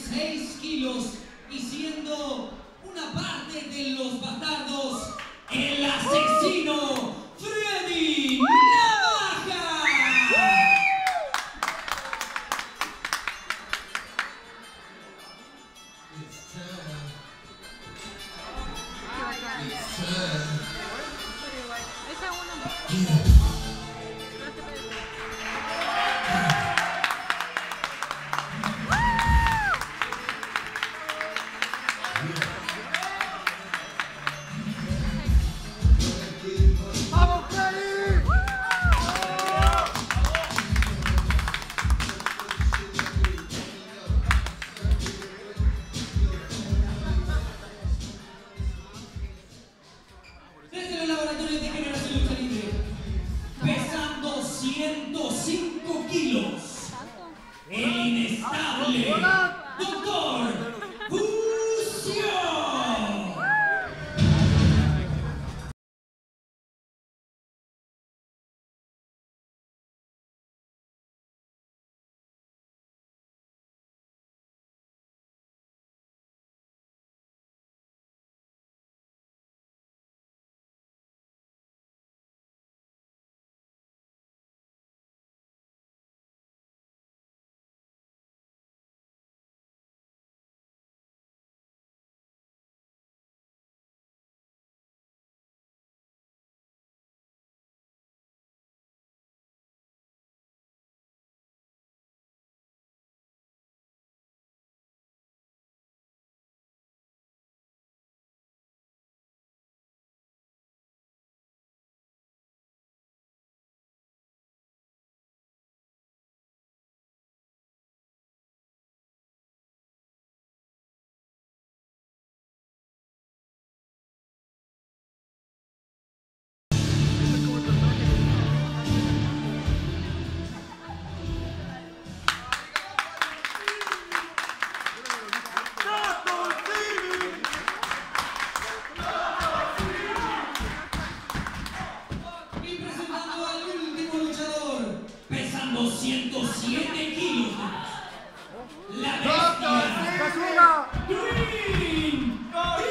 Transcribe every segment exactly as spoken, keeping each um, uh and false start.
seis kilos y siendo una parte de los bastardos, el asesino Freddy Navaja. It's time. It's time. Yeah. Desde los laboratorios de Generación Lucha Libre, pesando ciento cinco kilos, el inestable Doctor Fusión. ciento siete kilos. La bestia. Green.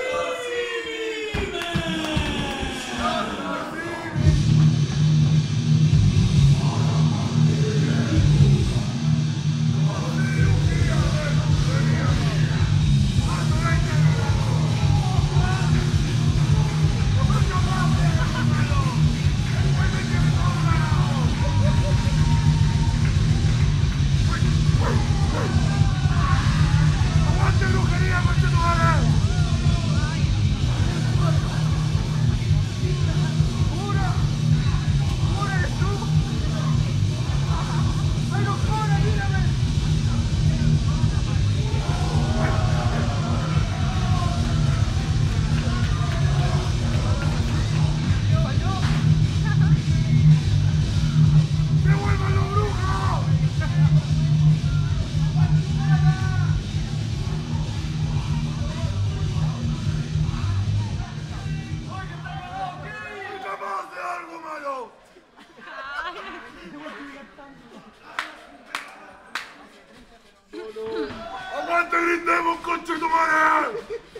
¡Aguante, grindemos, concha de tu madre!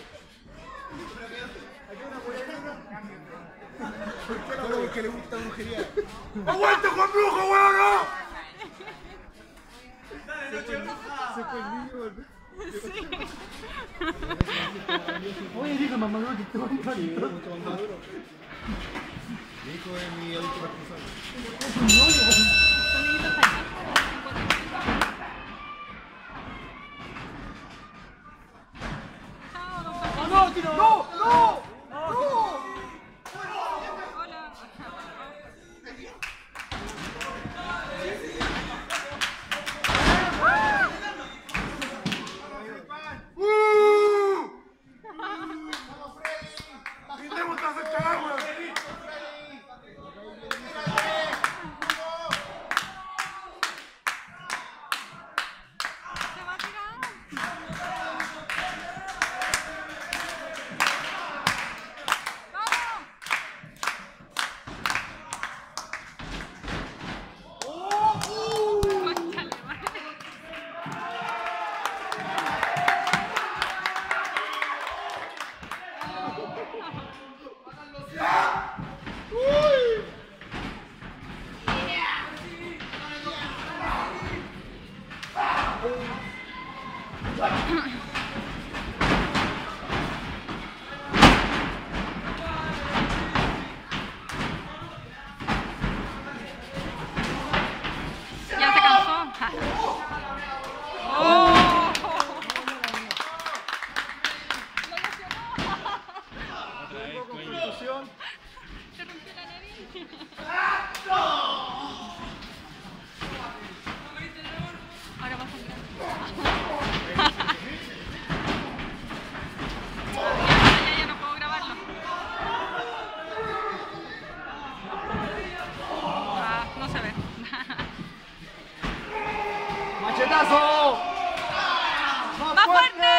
Que le gusta brujería. ¡Aguante, Juan Brujo, weón! Se fue el niño. Oye, dijo mamá que te van a matar. Mi hijo es mi adicto responsable. Es un novio. ¡No, tiro! ¡No! ¡No! ¡No! fuerte!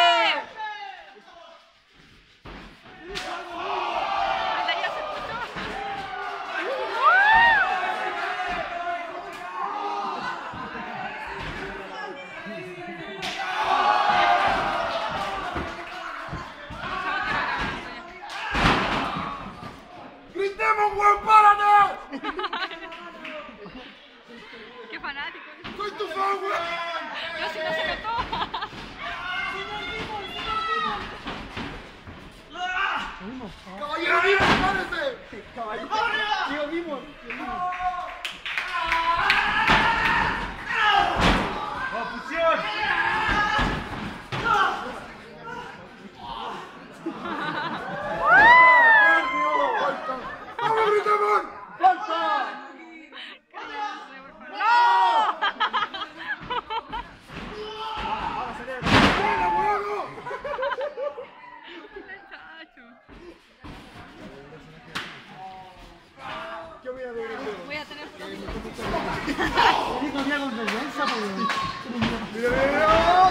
Anda, ya se escuchó. ¡Gritemos, weón, párate! ¡Qué fanático! ¡Soy tu fan, weón! Yo sí no se notó. ¡Caballero vivo, párese! ¡Caballero vivo! ¡Confusión! ¡Vamos, gritemos! ¡Falta! Voy a tener No había con vergüenza, pues. ¡Mira, mira!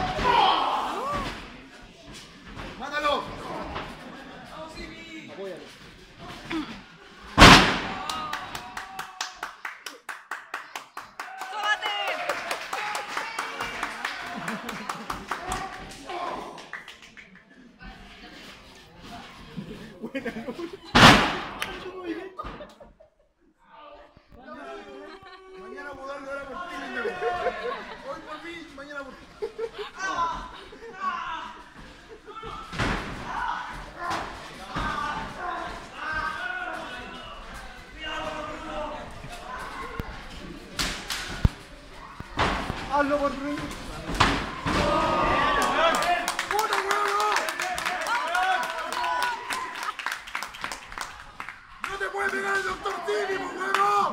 ¡Mándalo! Apóyalo. ¡Súbate! Buena noche. Mañana puedo darle ahora por ti, niño. Hoy por mí, mañana por ti. Hazlo por mí. ¡Puta, huevo! ¡No te puede pegar el doctor Tini, por huevo!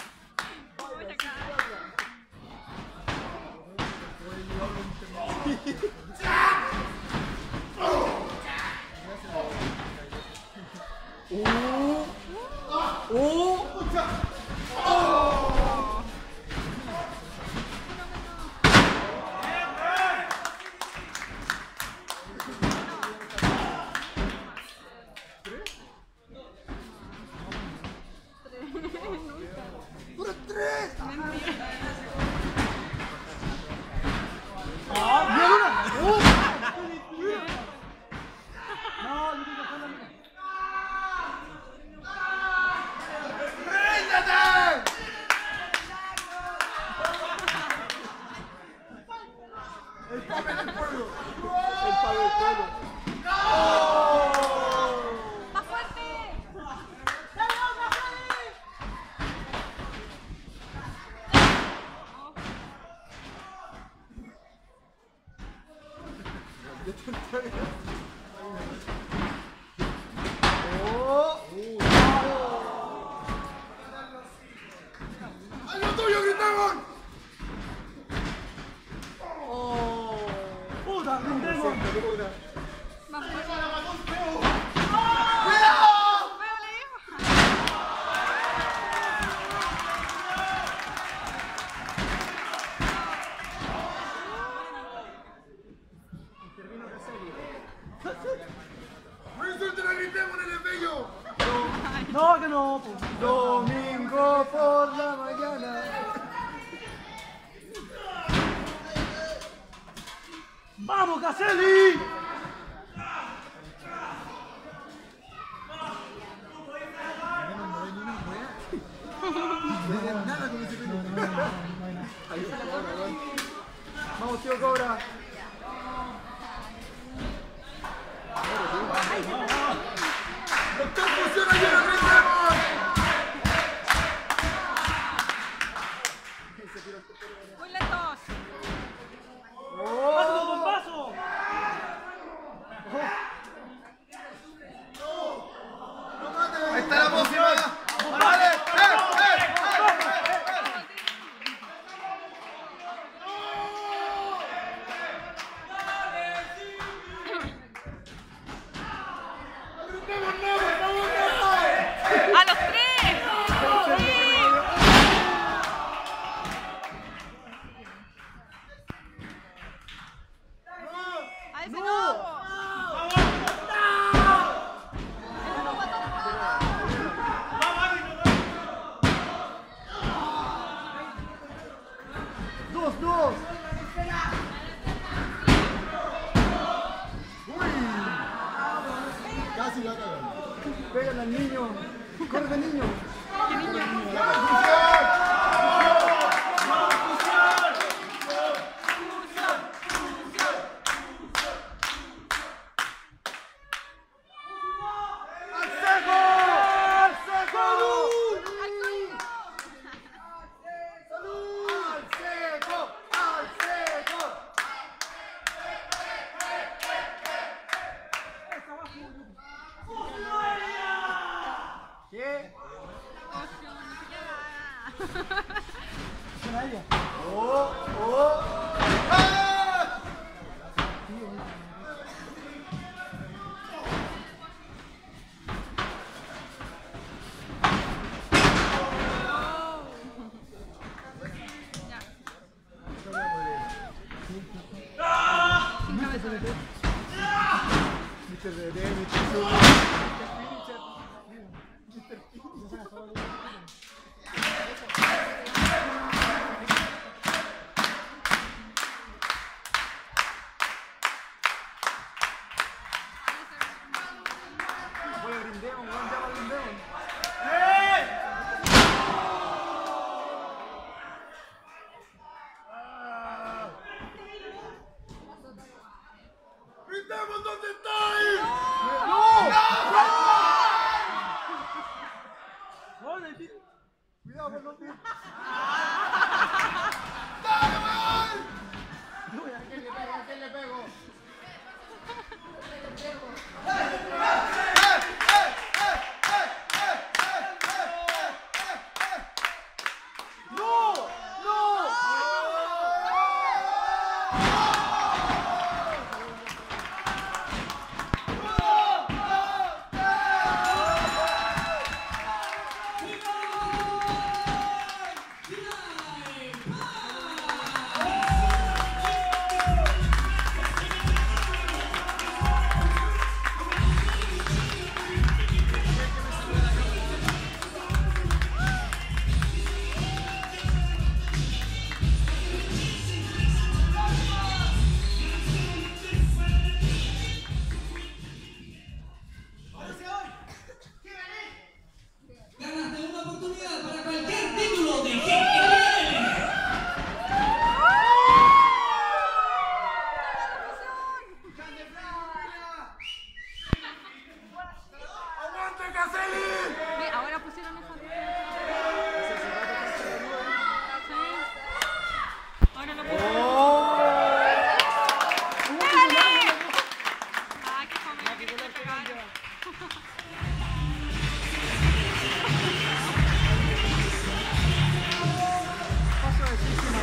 ¡Puro tres! ¡El papel del pueblo! ¡El papel del pueblo! ¡Más fuerte! ¡Haz lo tuyo, gritamos! ¡Puta, gritemos! ¡Más fuerte! ¡No insulten a gritemos en el bello! No, que no, pues. Domingo por la mañana. ¡Vamos, Caselli! Nada con ese pelo. Vamos, tío Cobra. ¡Doctor, funciona ya, no gritemos! ¡Muy lentos! ¡Paso, bombazo! ¡Ahí está la próxima! ¡Vale! ¡Eh, eh, eh! ¡Ese no! Dos, dos. Uy. Casi la cagamos. Pégale al niño. Corre, niño. ¿Qué niño? ¿Qué? Ocio, ni siquiera. ella. ¡Oh! ¡Oh! ¡Ah! mister Bebé, mister Sur. Voy a brindemos, weón, ya va brindemos. ¡Brindemos dónde estáis! No, le di- Cuidado con los pies. ¡Dale, weón! ¿A quién le pego? ¿A quién le pego? ¡No! ¡No! Ganaste una oportunidad para cualquier título de G L L. ¡Aguante, Caselli! Ve, ahora pusieron mejor. Sí. Ahora lo pusieron. ¡Pégale! Ah, qué familia que te pegaron. Paso de Sisi